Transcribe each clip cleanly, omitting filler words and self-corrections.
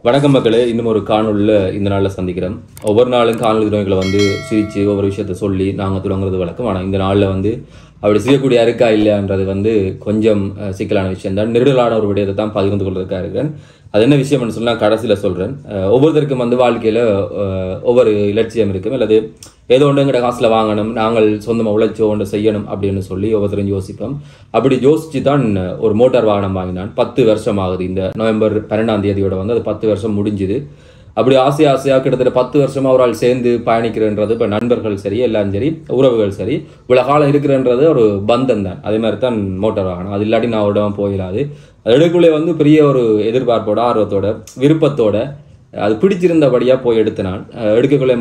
வணக்கம் மக்களே, இன்னும் ஒரு காணொலியில் இந்த நாளில் சந்திக்கிறோம். ஒவ்வொரு நாளும் காணொலி துறைகளை சிரித்து ஒவ்வொரு விஷயத்த சொல்லி நாங்கள் தொடங்குறது வழக்கம். ஆனால் இந்த நாளில் அப்படி செய்யக்கூடிய இருக்கா இல்லையான்றது கொஞ்சம் சிக்கலான விஷயம் தான். நெருடலான ஒரு விடயத்தை தான் பகிர்ந்து கொள்றதுக்காக இருக்கிறேன். அது என்ன விஷயம்னு சொல்லி நான் கடைசியில் சொல்கிறேன். ஒவ்வொருத்தருக்கும் வாழ்க்கையில் ஒவ்வொரு இலட்சியம் இருக்கும். அல்லது ஏதோ ஒன்று எங்கள்கிட்ட காசில் வாங்கணும், நாங்கள் சொந்தமாக உழைச்சோ ஒன்று செய்யணும் அப்படின்னு சொல்லி ஒவ்வொருத்தரும் யோசிப்போம். அப்படி யோசித்து தான் ஒரு மோட்டார் வாகனம் வாங்கினான். 10 வருஷம் ஆகுது. இந்த நவம்பர் 12ஆம் தேதியோட அது 10 வருஷம் முடிஞ்சுது. அப்படி ஆசையாக கிட்டத்தட்ட 10 வருஷமாக ஒரு ஆள் சேர்ந்து பயணிக்கிறன்றது இப்போ நண்பர்கள் சரி, எல்லாம் சரி, உறவுகள் சரி, இவ்வளோ காலம் இருக்கிறன்றது ஒரு பந்தம் தான். அதே மாதிரி தான் மோட்டார் வாகனம். அது இல்லாட்டி நான் அவரிடம் போயிடாது. அது எடுக்குள்ளே பெரிய ஒரு எதிர்பார்ப்போட, ஆர்வத்தோட, விருப்பத்தோட, அது பிடிச்சிருந்தபடியாக போய் எடுத்து நான் எடுக்கக்குள்ளே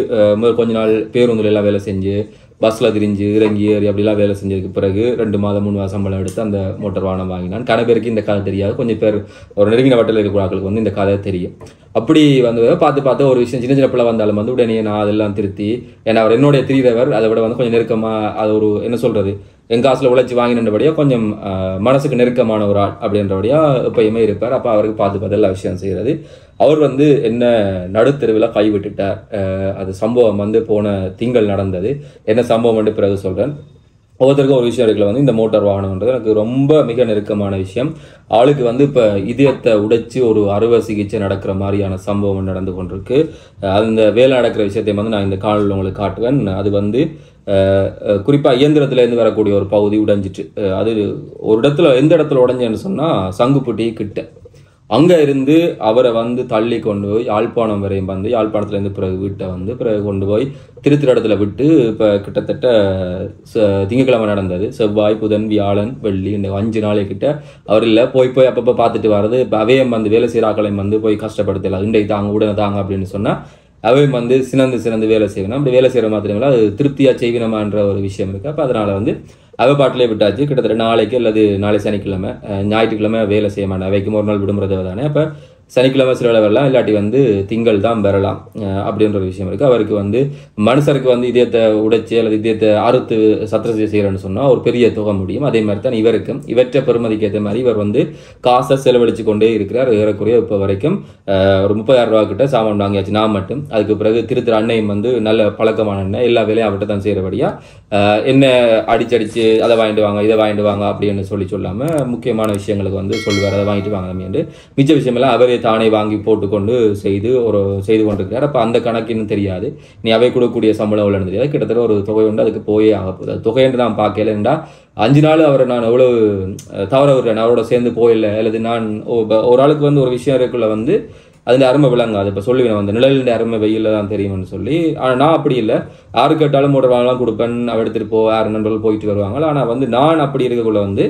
கொஞ்ச நாள் பேருந்தில் எல்லாம் வேலை செஞ்சு, பஸ்ஸில் திரிஞ்சு இறங்கி ஏறி அப்படிலாம் வேலை செஞ்சதுக்கு பிறகு 2 மாதம் 3 மாதம் சம்பளம் எடுத்து அந்த மோட்டார் வாகனம் வாங்கினான். கன பேருக்கு இந்த கதை தெரியாது. கொஞ்சம் பேர் ஒரு நெருங்கின வட்டத்தில் இருக்கிற ஆட்களுக்கு இந்த கதை தெரியும். அப்படி பார்த்து ஒரு விஷயம் சின்ன சின்ன பிள்ளை வந்தாலும் உடனே நான் அதெல்லாம் திருத்தி, ஏன்னா அவர் என்னுடைய திரிதவர், அதை விட கொஞ்சம் நெருக்கமாக, அது ஒரு என்ன சொல்கிறது, என் காசில் உழைச்சி வாங்கினபடியாக கொஞ்சம் மனசுக்கு நெருக்கமான ஒரு ஆள் அப்படின்றபடியாக எப்பயுமே இருப்பார். அப்போ அவருக்கு பார்த்து எல்லா விஷயம் செய்கிறது. அவர் என்ன நடுத்தெருவில் கைவிட்டுட்டார். அது சம்பவம் போன திங்கள் நடந்தது. என்ன சம்பவம் பிறகு சொல்கிறேன். ஒவ்வொருத்தருக்கும் ஒரு விஷயம் இருக்குல்ல, இந்த மோட்டார் வாகனம்ன்றது எனக்கு ரொம்ப மிக நெருக்கமான விஷயம். ஆளுக்கு இப்போ இதயத்தை உடைச்சி ஒரு அறுவை சிகிச்சை நடக்கிற மாதிரியான சம்பவம் நடந்து கொண்டிருக்கு. அந்த வேலை நடக்கிற விஷயத்தை நான் இந்த காணொலியில் உங்களுக்கு காட்டுவேன். அது குறிப்பாக இயந்திரத்திலேருந்து வரக்கூடிய ஒரு பகுதி உடைஞ்சிட்டு, அது ஒரு இடத்துல எந்த இடத்துல உடைஞ்சேன்னு சொன்னால் சங்குப்புட்டி கிட்ட, அங்கே இருந்து அவரை தள்ளி கொண்டு போய் யாழ்ப்பாணம் வரையும் யாழ்ப்பாணத்துலேருந்து பிறகு வீட்டை பிறகு கொண்டு போய் திருத்திர இடத்துல விட்டு, இப்போ கிட்டத்தட்ட திங்கக்கிழமை நடந்தது. செவ்வாய், புதன், வியாழன், வெள்ளி, இந்த 5 நாளைக்கிட்ட அவர் இல்லை. போய் அப்பப்போ பார்த்துட்டு வர்றது. இப்போ அவையம் வேலை செய்கிறாக்களையும் போய் கஷ்டப்படுத்தலாம், இன்றைக்கு தாங்க உடனே தாங்க அப்படின்னு சொன்னால் அவையும் சினந்து வேலை செய்யணும். அப்படி வேலை செய்கிற மாத்திரமே அது திருப்தியாக செய்வினமான்ற ஒரு விஷயம் இருக்குது. அப்போ அதனால் அவ பாட்டிலே விட்டாச்சு. கிட்டத்தட்ட நாளைக்கு அல்லது நாளை சனிக்கிழமை, ஞாயிற்றுக்கிழமை வேலை செய்ய மாட்டேன். அவைக்கும் ஒரு நாள் விடுமுறை தானே. அப்போ சனிக்கிழமை சில வேலை வரலாம், இல்லாட்டி திங்கள் தான் பெறலாம் அப்படின்ற ஒரு விஷயம் இருக்குது. அவருக்கு மனுஷருக்கு இதயத்தை உடைச்சி அல்லது இதயத்தை அறுத்து சத்திரசிகிச்சை செய்கிறேன்னு சொன்னால் ஒரு பெரிய தொகை முடியும். அதே மாதிரி தான் இவருக்கும் இவற்றை பெருமதிக்கு ஏற்ற மாதிரி இவர் காசை செலவழித்து கொண்டே இருக்கிறார். ஏறக்குறைய இப்போ வரைக்கும் ஒரு 30,000 ரூபா கிட்ட சாமான் வாங்கியாச்சு நான் மட்டும். அதுக்கு பிறகு திருத்திர அன்னையும் நல்ல பழக்கமான அண்ணன், எல்லா வேலையும் அவர்கிட்ட தான் செய்கிறபடியாக என்ன அடிச்சடிச்சு அதை வாங்கிட்டு வாங்க, இதை வாங்கிட்டு வாங்க அப்படின்னு சொல்லாமல் முக்கியமான விஷயங்களுக்கு சொல்லுவார், அதை வாங்கிட்டு வாங்க அப்படின்னு. மிச்ச விஷயமெல்லாம் அவரே தானே வாங்கி போட்டுக்கொண்டு செய்து கொண்டிருக்கிறார். அப்போ அந்த கணக்குன்னு தெரியாது, நீ அவை கொடுக்கக்கூடிய சம்பளம் எவ்வளோன்னு தெரியாது. கிட்டத்தட்ட ஒரு தொகை உண்டு, அதுக்கு போயே ஆக போகுது. அது தொகைன்னு நான் பார்க்கலண்டா 5 நாள் அவரை நான் எவ்வளோ தவற விடுறேன், அவரோட சேர்ந்து போயில்லை. அல்லது நான் ஒரு ஆளுக்கு ஒரு விஷயம் இருக்குள்ள அதில் அருமை விளங்காது. இப்போ சொல்லுவேன் நிழலின் அருமை வெயிலில் தான் தெரியும்னு சொல்லி. ஆனால் நான் அப்படி இல்லை. யாரு கேட்டாலும் மோட்டர் வாங்கலாம் கொடுப்பேன், அவ எடுத்துகிட்டு போ, 6 நண்பர்கள் போயிட்டு வருவாங்க. ஆனால் நான் அப்படி இருக்கக்குள்ள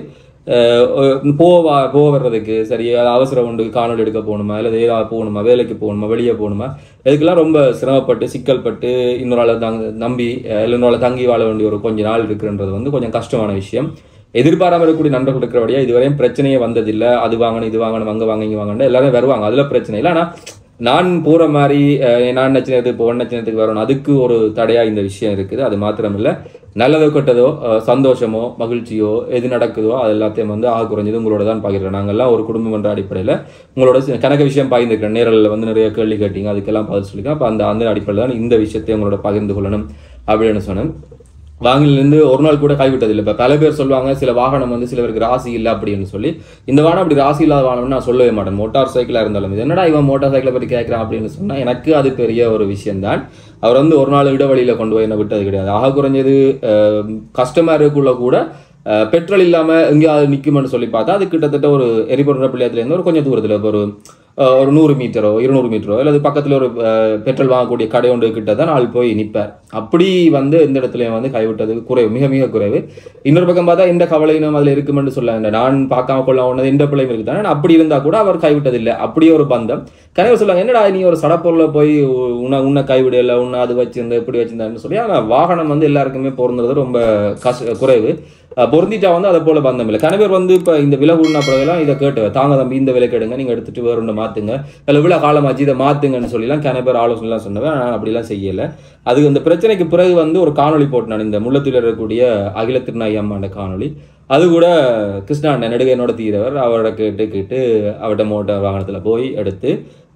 போக வர்றதுக்கு சரி, அவசரம் உண்டு, காணொலி எடுக்க போகணுமா, இல்லை ஏதாவது போகணுமா, வேலைக்கு போகணுமா, வெளியே போகணுமா, இதுக்கெல்லாம் ரொம்ப சிரமப்பட்டு சிக்கல்பட்டு இன்னொரு ஆளை நம்பி இன்னொரு ஆளை தங்கி வாழ வேண்டிய ஒரு கொஞ்ச நாள் இருக்குன்றது கொஞ்சம் கஷ்டமான விஷயம். எதிர்பாராமல் இருக்கக்கூடிய நண்பர்கள் இருக்கிறபடியா இதுவரையும் பிரச்சனையே வந்ததில்லை. அது வாங்கணும், இது வாங்கணும், அங்கே வாங்க, இங்கே வாங்கணும், எல்லாரும் வருவாங்க, அதில் பிரச்சனை இல்லை. ஆனால் நான் போகிற மாதிரி நான் நச்சினத்துக்கு இப்போ நச்சினத்துக்கு வரணும், அதுக்கு ஒரு தடையாக இந்த விஷயம் இருக்குது. அது மாத்திரமில்லை, நல்லதோ கெட்டதோ, சந்தோஷமோ மகிழ்ச்சியோ எது நடக்குதோ அது எல்லாத்தையும் ஆக குறைஞ்சது உங்களோட தான் பகிர்றேன். நாங்கள்லாம் ஒரு குடும்பம் என்ற அடிப்படையில் உங்களோட கணக்கு விஷயம் பகிர்ந்துக்கிறேன். நேரில் நிறைய கேள்வி கேட்டீங்க, அதுக்கெல்லாம் பதில் சொல்லியிருக்கேன். அப்போ அந்த அடிப்படையில் தான் இந்த விஷயத்தை உங்களோட பகிர்ந்து கொள்ளணும் அப்படின்னு சொன்னேன். வாங்கிலிருந்து ஒரு நாள் கூட கைவிட்டதில்லை. இப்போ பல பேர் சொல்லுவாங்க சில வாகனம் சிலருக்கு ராசி இல்லை அப்படின்னு சொல்லி. இந்த வாகனம் அப்படி ராசி இல்லாத வாகனம்னு நான் சொல்லவே மாட்டேன். மோட்டார் சைக்கிளாக இருந்தாலும் இது என்னடா இவன் மோட்டார் சைக்கிளை பற்றி கேட்குறான் அப்படின்னு சொன்னால் எனக்கு அது பெரிய ஒரு விஷயம்தான். அவர் ஒரு நாள் இடைவெளியில் கொண்டு போய் என்ன விட்டது கிடையாது. ஆக குறைஞ்சது கஸ்டமருக்குள்ள கூட பெட்ரோல் இல்லாமல் எங்கேயாவது நிற்குமென்னு சொல்லி பார்த்தா அது கிட்டத்தட்ட ஒரு எரிபொருள் பிள்ளையத்துலேருந்து ஒரு கொஞ்சம் தூரத்தில் இப்போ ஒரு 100 மீட்டரோ 200 மீட்டரோ அல்லது பக்கத்தில் ஒரு பெட்ரோல் வாங்கக்கூடிய கடை ஒன்று கிட்ட தான் ஆள் போய் நிற்பார். அப்படி இந்த இடத்துலையும் கைவிட்டது குறைவு, மிக மிக குறைவு. இன்னொரு பக்கம் பார்த்தா இந்த கவலையினம் அதில் இருக்குமென்று சொல்ல நான் பார்க்காம கொள்ள ஒன்று இந்த பிள்ளைங்க இருக்குதானே. அப்படி இருந்தால் கூட அவர் கைவிட்டதில்லை. அப்படியே ஒரு பந்தம். கனவு சொல்லுவாங்க, என்னடா நீ ஒரு சடப்பொருளில் போய் உன்னை கைவிடலை, உன்னை அது வச்சிருந்த இப்படி வச்சிருந்தான்னு சொல்லி. ஆனால் வாகனம் எல்லாருக்குமே பொருந்துறது ரொம்ப குறைவு. பொருந்திட்டா அதை போல பந்தம் இல்லை. கணவர் இப்போ இந்த விலை கூடின பிறகுலாம் இதை கேட்டு தாங்க தம்பி இந்த விலை கேடுங்க, நீங்கள் எடுத்துட்டு வேறு ஒன்று மாற்றுங்க, இல்லை விலை காலமாச்சு இதை மாற்றுங்கன்னு சொல்லிலாம் கணவர் ஆலோசனைலாம் சொன்னவன். நான் அப்படிலாம் செய்யலை. அது இந்த பிரச்சனைக்கு பிறகு ஒரு காணொலி போட்டு நான் இந்த முள்ளத்தில் இருக்கக்கூடிய அகில திருநாயி அம்மாண்ட காணொலி. அது கூட கிருஷ்ணா நெடுகையனோட தீரவர் அவரோட கேட்டு அவர்கிட்ட மோட்டார் வாகனத்தில் போய் எடுத்து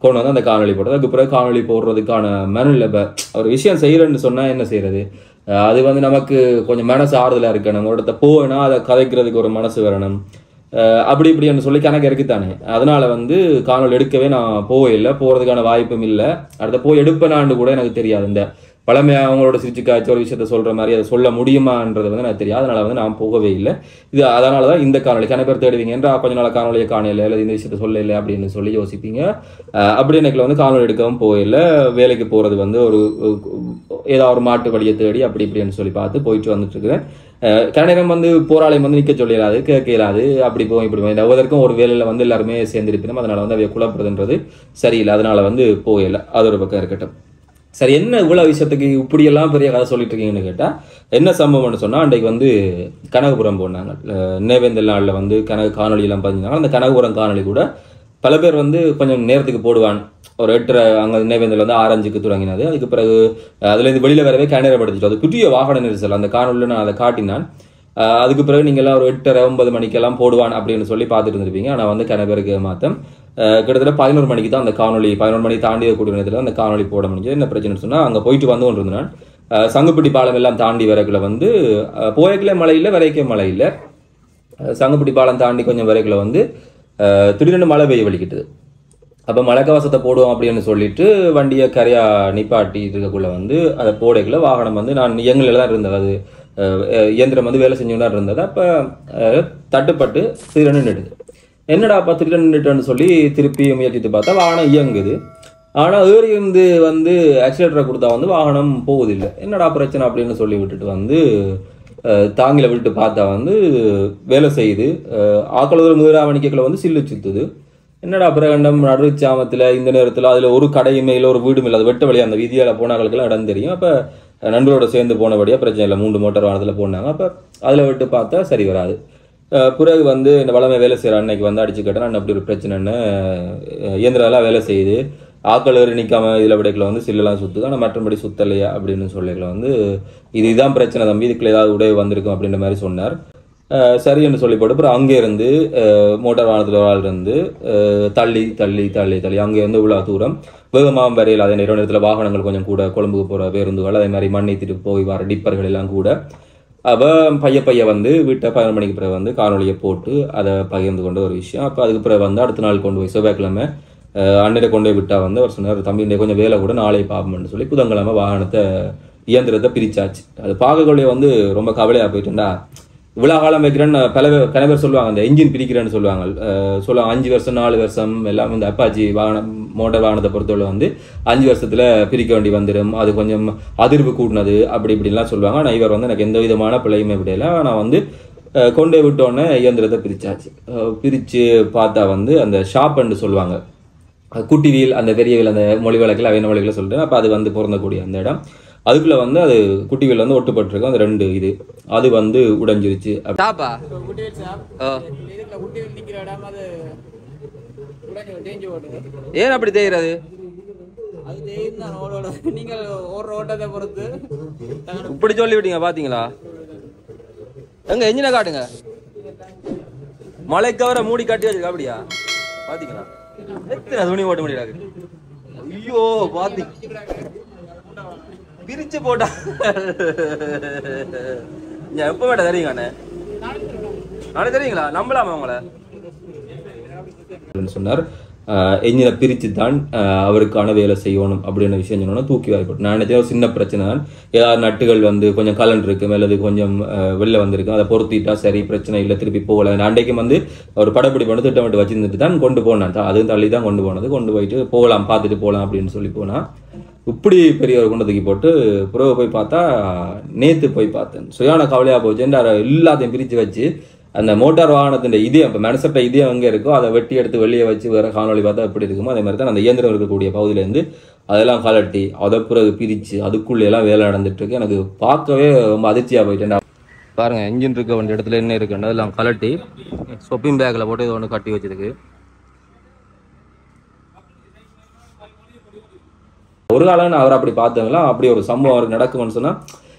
கொண்டு வந்து அந்த காணொலி போடுறது. அதுக்கு பிறகு காணொலி போடுறதுக்கான மனநிலை ஒரு விஷயம் செய்யறேன்னு சொன்னா என்ன செய்யறது, அது வந்து நமக்கு கொஞ்சம் மனசு ஆறுதலா இருக்கணும், ஒரு இடத்த போனா அதை கதைக்கிறதுக்கு ஒரு மனசு வரணும், அப்படி இப்படின்னு சொல்லி கணக்கு இருக்குத்தானே. அதனால வந்து காணொலி எடுக்கவே நான் போகல, போறதுக்கான வாய்ப்பும் இல்லை. அடுத்த போய் எடுப்பேனான்னு கூட எனக்கு தெரியாது. இந்த பழமையா அவங்களோட சிரிச்சு காய்ச்சி ஒரு விஷயத்த சொல்ற மாதிரி அதை சொல்ல முடியுமான்றது வந்து எனக்கு தெரியாது. அதனால வந்து நான் போகவே இல்லை. இது அதனாலதான் இந்த காணொலி கணக்கு பேர் தேடுவீங்க என்றா கொஞ்ச நாள் காணொலியை காணல இல்லை இந்த விஷயத்த சொல்ல இல்லை அப்படின்னு சொல்லி யோசிப்பீங்க. அப்படி எனக்கு வந்து காணொலி எடுக்கவும் போகல. வேலைக்கு போறது வந்து ஒரு ஏதாவது ஒரு மாட்டு வழியை தேடி அப்படி இப்படின்னு சொல்லி பார்த்து போயிட்டு வந்துட்டு இருக்கிறேன். கனேரம் வந்து போராளியம் வந்து நிக்க சொல்லிடாது, கேட்க இயலாது, அப்படி போய் இப்படி போய் ஒவ்வொருக்கும் ஒரு வேலையில வந்து எல்லாருமே சேர்ந்திருப்பினோம். அதனால வந்து அவைய குழப்பறதுன்றது சரியில்லை. அதனால வந்து போகல. அது ஒரு பக்கம் இருக்கட்டும். சரி, என்ன இவ்வளவு விஷயத்துக்கு இப்படியெல்லாம் பெரிய கதை சொல்லிட்டு இருக்கீங்கன்னு கேட்டா என்ன சம்பவம்னு சொன்னா, அன்றைக்கு வந்து கனகபுரம் போனாங்க. நினைவேந்தல் நாளில் வந்து காணொலி எல்லாம் பதிஞ்சாங்க. அந்த கனகபுரம் காணொலி கூட பல பேர் வந்து கொஞ்சம் நேரத்துக்கு போடுவான். ஒரு 8:30 அங்கே நினைவேந்தல் வந்து 6:05 தொடங்கினது. அதுக்கு பிறகு அதுலேருந்து வெளியில் வரவே கேனரப்படுத்திட்டு அது புதிய வாகன நெரிசல் அந்த காணொலியில் நான் அதை காட்டினான். அதுக்கு பிறகு நீங்கள்லாம் ஒரு 8:30 9 மணிக்கெல்லாம் போடுவான் அப்படின்னு சொல்லி பார்த்துட்டு இருந்திருப்பீங்க. ஆனால் வந்து கனபேருக்கு மாத்தம் கிட்டத்தட்ட 11 மணிக்கு தான் அந்த காணொலி 11 மணி தாண்டிய கூடிய நேரத்தில் அந்த காணொலி போட முடிஞ்சது. என்ன பிரச்சனை சொன்னால், அங்கே போயிட்டு வந்து கொண்டு இருந்தேன். சங்குப்பிட்டி பாலம் எல்லாம் தாண்டி வரக்குள்ள வந்து போயக்குள்ளே மழை இல்லை, வரைக்கே மழை இல்லை. சங்குப்பிட்டி பாலம் தாண்டி கொஞ்சம் வரைக்குள்ள வந்து திடீர்னு மழை பெய்ய வலிக்கிட்டது. அப்போ மழைக்கவசத்தை போடுவோம் அப்படின்னு சொல்லிட்டு வண்டியை கரையா நிப்பாட்டி இருக்கக்குள்ள வந்து அதை போடைக்குள்ள வாகனம் வந்து நான் இயங்கலில் தான் இருந்தது. அது இயந்திரம் வந்து வேலை செஞ்சுன்னு தான் இருந்தது. அப்போ தட்டுப்பட்டு திடீர்னு நின்றுடுது. என்னடா அப்போ திடீர்னு நின்றுட்டேன்னு சொல்லி திருப்பி முயற்சித்து பார்த்தா வாகனம் இயங்குது. ஆனால் ஏறி இருந்து வந்து ஆக்சிலேட்டரை கொடுத்தா வந்து வாகனம் போகுதில்லை. என்னடா பிரச்சனை அப்படின்னு சொல்லி விட்டுட்டு வந்து தாங்கில விட்டு பார்த்தா வந்து வேலை செய்யுது. ஆக்களூர் முதலாவணிக்கைகளை வந்து சில்லு சுத்துது. என்னடா பிரகண்டம் நடுச்சாமத்தில் இந்த நேரத்தில் அதில் ஒரு கடையுமே இல்லை, ஒரு வீடும் இல்லை, அது வெட்ட வழியாக அந்த வீதியால் போனாங்களுக்கெல்லாம் இடம் தெரியும். அப்போ நண்பரோட சேர்ந்து போனபடியாக பிரச்சனை இல்லை, 3 மோட்டார் வாகனத்தில் போனாங்க. அப்போ அதில் விட்டு பார்த்தா சரி வராது. பிறகு வந்து இந்த வளமை வேலை செய்கிற அன்னைக்கு வந்து அடிச்சு கேட்டேன், அப்படி ஒரு பிரச்சனைன்னு இயந்திரம்லாம் வேலை செய்யுது, ஆக்கள் ஏறி நிற்காம இதில் விடைகளை வந்து சில்லெல்லாம் சுற்றுது, ஆனால் மற்றபடி சுத்தலையா அப்படின்னு சொல்லிக்கல வந்து இதுதான் பிரச்சனை தம்பி, இதுக்குள்ள ஏதாவது உடவு வந்திருக்கும் அப்படின்ற மாதிரி சொன்னார். சரின்னு சொல்லி போட்டு அப்புறம் அங்கே இருந்து மோட்டார் வாகனத்தில் இருந்து தள்ளி தள்ளி தள்ளி தள்ளி அங்கே வந்து இவ்வளோ தூரம் வேகமாக வரையில் அதே நேரத்தில் வாகனங்கள் கொஞ்சம் கூட கொழும்புக்கு போகிற பேருந்துகள் அதே மாதிரி மண்ணித்திட்டு போய் வர டிப்பர்கள் எல்லாம் கூட. அப்போ பைய வந்து வீட்டை 11 மணிக்கு பிறகு வந்து காணொலியை போட்டு அதை பகிர்ந்து கொண்ட ஒரு விஷயம். அப்போ அதுக்கு பிறகு வந்து அடுத்த நாள் கொண்டு போய் செவ்வாய்க்கிழமை அன்னையை கொண்டு போய் விட்டா வந்து அவர் சொன்னார், தம்பி கொஞ்சம் வேலை கூட நாளை பார்ப்போம்னு சொல்லி புதன்கிழமை வாகனத்தை இயந்திரத்தை பிரிச்சாச்சு. அது பார்க்கக்கூடிய வந்து ரொம்ப கவலையாக போயிட்டுண்டா. இவ்வளோ காலம் வைக்கிறேன்னு பல பேர் சொல்லுவாங்க, அந்த என்ஜின் பிரிக்கிறேன்னு சொல்லுவாங்க. 5 வருஷம் 4 வருஷம் எல்லாம் இந்த அப்பாச்சி வாகனம் மோட்டார் வாகனத்தை பொறுத்தவரை வந்து 5 வருஷத்துல பிரிக்க வேண்டி வந்துடும், அது கொஞ்சம் அதிர்வு கூட்டினது அப்படி இப்படின்லாம் சொல்லுவாங்க. ஆனால் இவர் வந்து எனக்கு எந்த விதமான பிள்ளையுமே விடையில. நான் வந்து கொண்டே விட்டோன்னே இயந்திரத்தை பிரிச்சாச்சு. பிரித்து பார்த்தா வந்து அந்த ஷாப்ன்னு சொல்லுவாங்க, குட்டி வீல், அந்த பெரிய வீல், அந்த மொழி வழக்கில் அவைன மொழிகளை சொல்லிட்டேன். அப்போ அது வந்து பொருந்தக்கூடிய அந்த இடம் அதுக்குள்ள வந்து அது குட்டி வீல் வந்து ஒட்டுப்பட்டிருக்கும். அந்த 2 இது அது வந்து உடைஞ்சிருச்சு. ஏன் அப்படி தேய்கிறது? இப்படி சொல்லி விட்டீங்க பாத்தீங்களா? எங்க எஞ்சின காட்டுங்க, மழைக்கவரை மூடி கட்டி வச்சிருக்க. அப்படியா பாத்தீங்களா? எத்தனை துணி ஓட்ட முடியாது. ஐயோ பாத்தி பிரிச்சு போட்டா எப்ப வேட்ட தெரியுங்க அண்ணே, நானே தெரியுங்களா? நம்பலாமா உங்களை சொன்னார். எஞ்சினை பிரித்து தான் அவருக்கான வேலை செய்யணும் அப்படின்னு விஷயம் சொன்னோன்னா தூக்கி வாய்ப்பட்டு. நான் நினைச்சேன் சின்ன பிரச்சனை தான், ஏதாவது நட்டுகள் வந்து கொஞ்சம் கலன் இருக்கு, மேலது கொஞ்சம் வெளில வந்திருக்கு, அதை பொருத்திட்டா சரி பிரச்சனை இல்லை, திருப்பி போகல. அன்றைக்கும் வந்து ஒரு படப்பிடி பண்ணி திட்டமிட்டு வச்சிருந்துட்டு தான் கொண்டு போனேன். அதுவும் தள்ளி தான் கொண்டு போனது. கொண்டு போயிட்டு போகலாம் பார்த்துட்டு போகலாம் அப்படின்னு சொல்லி போனா இப்படி பெரிய ஒரு குண்டை தூக்கி போட்டு புறவை போய் பார்த்தா நேற்று போய் பார்த்தேன். சுயான கவலையாக போச்சு. எல்லாத்தையும் பிரித்து வச்சு அந்த மோட்டார் வாகனத்தின் இதயம், இப்போ மனசட்ட இதயம் எங்கே இருக்கோ அதை வெட்டி எடுத்து வெளியே வச்சு வேறு காணொலி பார்த்தா எப்படி இருக்குமோ அதே மாதிரி தான் அந்த இயந்திரம் இருக்கக்கூடிய பகுதியிலேருந்து அதெல்லாம் கலட்டி அதை பிறகு பிரித்து அதுக்குள்ளே எல்லாம் வேலை நடந்துட்டு இருக்கு. எனக்கு பார்க்கவே ரொம்ப அதிர்ச்சியாக போயிட்டேன். பாருங்க, என்ஜின் இருக்க வேண்டிய இடத்துல என்ன இருக்குன்னு அதெல்லாம் கலட்டி ஷொப்பிங் பேக்கில் போட்டு இதை ஒன்று கட்டி வச்சிருக்கு. ஒரு காலம் அவர் அப்படி பார்த்தவங்களா அப்படி ஒரு சம்பவம் அவருக்கு நடக்கும்னு சொன்னால்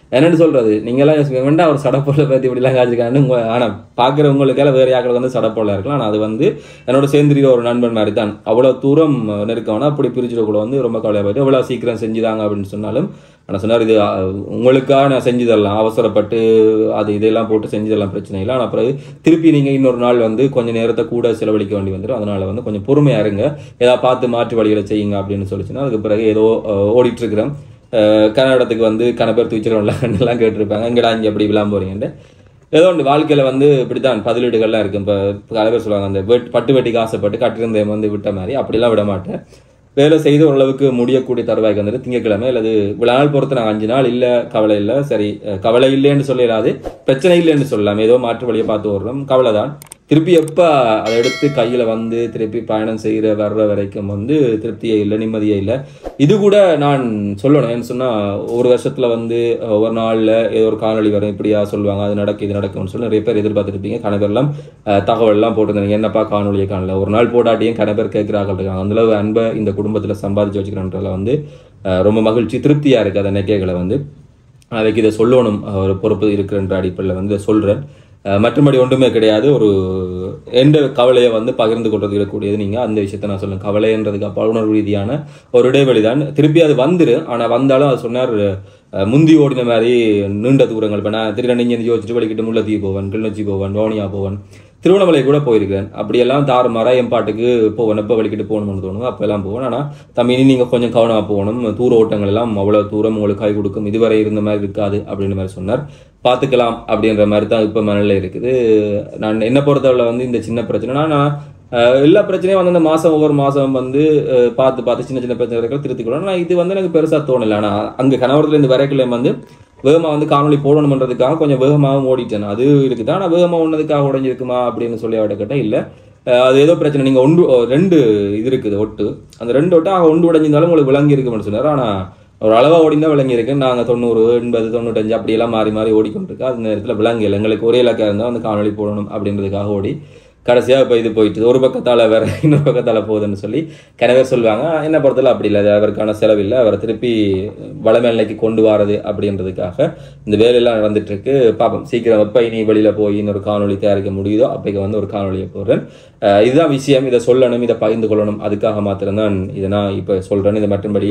என்னென்னு சொல்கிறது, நீங்களாம் வேண்டாம் அவர் சடப்பொருளை பற்றி இப்படிலாம் காய்ச்சிக்கான்னு. ஆனால் பார்க்குறவங்களுக்கெல்லாம் வேறு யாக்கள் வந்து சடப்பொருளாக இருக்கலாம். ஆனால் அது வந்து என்னோட சேர்ந்துருக்க ஒரு நண்பன் மாதிரி தான். அவ்வளோ தூரம் நெருக்கம்னா அப்படி பிரிச்சுடக்கூட வந்து ரொம்ப கவலையாக போயிட்டு எவ்வளோ சீக்கிரம் செஞ்சுதாங்க அப்படின்னு சொன்னாலும் ஆனால் சொன்னார், இது உங்களுக்காக நான் செஞ்சுதரலாம், அவசரப்பட்டு அது இதெல்லாம் போட்டு செஞ்சதெல்லாம் பிரச்சனை இல்லை. ஆனால் பிறகு திருப்பி நீங்கள் இன்னொரு நாள் வந்து கொஞ்சம் நேரத்தை கூட செலவழிக்க வேண்டி வந்துடும். அதனால் வந்து கொஞ்சம் பொறுமையாக இருங்க, ஏதாவது பார்த்து மாற்று வழிகளை செய்யுங்க அப்படின்னு சொல்லிச்சுன்னா அதுக்கு பிறகு ஏதோ ஓடிட்டுருக்கிறேன். கன்னடத்துக்கு வந்து கணப்பேர் தூச்சிக்கிறோம்லாம் கேட்டிருப்பாங்க, எங்கடா இங்கே எப்படி விளாம்ப போறீங்கன்ட்டு. ஏதோ ஒன்று வாழ்க்கையில் வந்து இப்படித்தான் பதிலீடுகள்லாம் இருக்கும். இப்போ பல பேர் சொல்லுவாங்க, அந்த பட்டு வெட்டிக்கு ஆசைப்பட்டு கட்டிருந்த வந்து விட்ட மாதிரி, அப்படிலாம் விட மாட்டேன். வேலை செய்து ஓரளவுக்கு முடியக்கூடிய தருவாய்க்கு வந்துட்டு திங்கக்கிழமை அல்லது விழாநாள் பொறுத்து நாங்கள் 5 நாள் இல்லை, கவலை இல்லை. சரி, கவலை இல்லைன்னு சொல்லலாது, பிரச்சனை இல்லைன்னு சொல்லலாம். ஏதோ மாற்று வழியை பார்த்து ஓடுறோம், கவலை தான். திருப்பி எப்போ அதை எடுத்து கையில் வந்து திருப்பி பயணம் செய்கிற வர்ற வரைக்கும் வந்து திருப்தியே இல்லை, நிம்மதியே இல்லை. இது கூட நான் சொல்லணும், ஏன்னு சொன்னால் ஒரு வருஷத்தில் வந்து ஒரு நாளில் ஏதோ ஒரு காணொலி வரும், இப்படியா சொல்லுவாங்க, அது நடக்கும் இது நடக்கும்னு சொல்லி நிறைய பேர் எதிர்பார்த்துருப்பீங்க. கணவர்லாம் தகவல்லாம் போட்டுருந்தாங்க, என்னப்பா காணொலியை காணல, ஒரு நாள் போடாட்டியும் கணவர் கேட்குறாங்க இருக்காங்க. அந்தளவு அன்பை இந்த குடும்பத்தில் சம்பாதிச்சு வச்சுக்கிறன்றதுல வந்து ரொம்ப மகிழ்ச்சி, திருப்தியாக இருக்குது. அந்த நெக்கைகளை வந்து அதுக்கு இதை சொல்லணும், ஒரு பொறுப்பு இருக்குன்ற அடிப்படையில் வந்து சொல்கிறேன். மற்றபடி ஒன்றுமே கிடையாது. ஒரு எந்த கவலையை வந்து பகிர்ந்து கொள்றது இருக்கக்கூடியது நீங்கள் அந்த விஷயத்த நான் சொல்லுவேன். கவலைன்றதுக்கு அப்போ உணர்வு ரீதியான ஒரு இடைவெளி தான். திருப்பி அது வந்துடும். ஆனால் வந்தாலும் அது சொன்னார், முந்தி ஓடின மாதிரி நீண்ட தூரங்கள். இப்போ நான் திருநெல்வேலி யோசிச்சுட்டு வலிக்கிட்டு முல்லைத்தீவு போவேன், கிளிநொச்சி போவேன், வவுனியா போவேன், திருவண்ணாமலை கூட போயிருக்கிறேன். அப்படியெல்லாம் தாறுமாறா என் பாட்டுக்கு போவேன். எப்போ வலிக்கிட்டு போகணும்னு தோணும் அப்போ எல்லாம் போவேன். ஆனால் தம்பி நீங்கள் கொஞ்சம் கவனமாக போகணும், தூர ஓட்டங்கள் எல்லாம் அவ்வளோ தூரம் உங்களுக்கு கை கொடுக்கும், இதுவரை இருந்த மாதிரி இருக்காது அப்படின்ற மாதிரி சொன்னார். பார்த்துக்கலாம் அப்படின்ற மாதிரி தான் இப்போ மனநிலை இருக்குது. நான் என்ன பொறுத்தவரை வந்து இந்த சின்ன பிரச்சனைனா, நான் எல்லா பிரச்சனையும் வந்து அந்த மாதம் ஒவ்வொரு மாதம் வந்து பார்த்து சின்ன சின்ன பிரச்சனைகள் திருத்திக்கொள்ளணும். ஆனால் இது வந்து எனக்கு பெருசாக தோணலை. ஆனால் அங்கே கணவரத்தில் இந்த வரைக்குள்ள வந்து வேகமாக வந்து காணொலி போடணுன்றதுக்காக கொஞ்சம் வேகமாகவும் ஓடிட்டேன். அது இருக்குது. ஆனால் வேகமாக ஒன்றதுக்காக உடஞ்சிருக்குமா அப்படின்னு சொல்லி அவட கேட்டால் இல்லை, அது ஏதோ பிரச்சனை. நீங்கள் 2 இது இருக்குது ஒட்டு, அந்த 2 ஒட்டு ஒன்று உடஞ்சிருந்தாலும் உங்களுக்கு விளங்கி இருக்குன்னு சொன்னார். ஆனால் ஒரு அளவாக ஓடினா விளங்கி இருக்கு. நாங்கள் 90, 80, 95 அப்படியெல்லாம் மாறி மாறி ஓடிக்கொண்டிருக்கோம். அந்த நேரத்தில் விளங்கல, எங்களுக்கு ஒரே இலக்காக இருந்தால் வந்து காணொலி போடணும் அப்படின்றதுக்காக ஓடி கடைசியாக இப்போ இது போயிட்டு ஒரு பக்கத்தால் வேற இன்னொரு பக்கத்தால் போகுதுன்னு சொல்லி கணவர் சொல்லுவாங்க. என்ன பொறுத்தல அப்படி இல்லை, அது அவருக்கான செலவில்லை, அவரை திருப்பி வளமேலைக்கு கொண்டு வரது அப்படின்றதுக்காக இந்த வேலையெல்லாம் நடந்துட்டு இருக்கு. பார்ப்போம், சீக்கிரம் எப்போ இனி வெளியில் போய் இன்னொரு காணொலி தயாரிக்க முடியுதோ அப்போக்கு வந்து ஒரு காணொலியை போடுறேன். இதுதான் விஷயம், இதை சொல்லணும், இதை பகிர்ந்து கொள்ளணும். அதுக்காக மாத்திரம்தான் இதை நான் இப்போ சொல்கிறேன். இதை மற்றபடி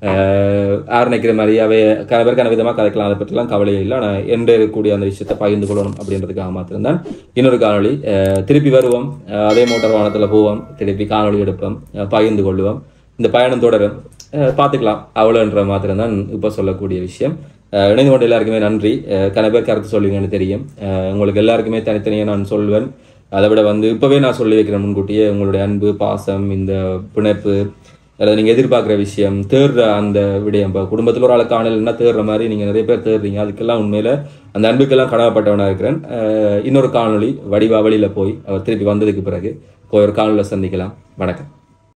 யார் நினைக்கிற மாதிரியாவே கணவருக்கான விதமாக கதைக்கலாம், அதை பற்றிலாம் கவலையே இல்லை. ஆனால் என்று இருக்கக்கூடிய அந்த விஷயத்தை பகிர்ந்து கொள்ளணும் அப்படின்றதுக்காக மாத்திரம்தான் இன்னொரு காணொலி. திருப்பி வருவோம், அதே மோட்டார் வாகனத்தில் போவோம், திருப்பி காணொலி எடுப்போம், பகிர்ந்து கொள்ளுவோம், இந்த பயணம் தொடரும், பார்த்துக்கலாம். அவ்வளோன்ற மாத்திரம்தான் இப்போ சொல்லக்கூடிய விஷயம். இணைந்து கொண்டு எல்லாருக்குமே நன்றி. கணவர் கருத்து சொல்லுவீங்கன்னு தெரியும். உங்களுக்கு எல்லாருக்குமே தனித்தனியாக நான் சொல்வேன். அதை விட வந்து இப்போவே நான் சொல்லி வைக்கிறேன் முன்கூட்டியே, உங்களுடைய அன்பு, பாசம், இந்த பிணைப்பு, அதாவது நீங்கள் எதிர்பார்க்குற விஷயம், தேடுற அந்த விடயம். இப்போ குடும்பத்தில் ஒரு ஆளை காணலைன்னா தேடுற மாதிரி நீங்கள் நிறைய பேர் தேடுறீங்க. அதுக்கெல்லாம் உண்மையில் அந்த அன்புக்கெல்லாம் கடமைப்பட்டவனாக இருக்கிறேன். இன்னொரு காணொலி வடிவா வழியில் போய் அவர் திருப்பி வந்ததுக்கு பிறகு போய் ஒரு காணொலியில் சந்திக்கலாம். வணக்கம்.